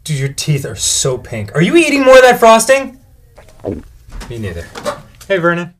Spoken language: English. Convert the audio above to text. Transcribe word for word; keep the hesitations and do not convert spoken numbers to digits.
Dude, your teeth are so pink. Are you eating more of that frosting? Me neither. Hey, Vernon.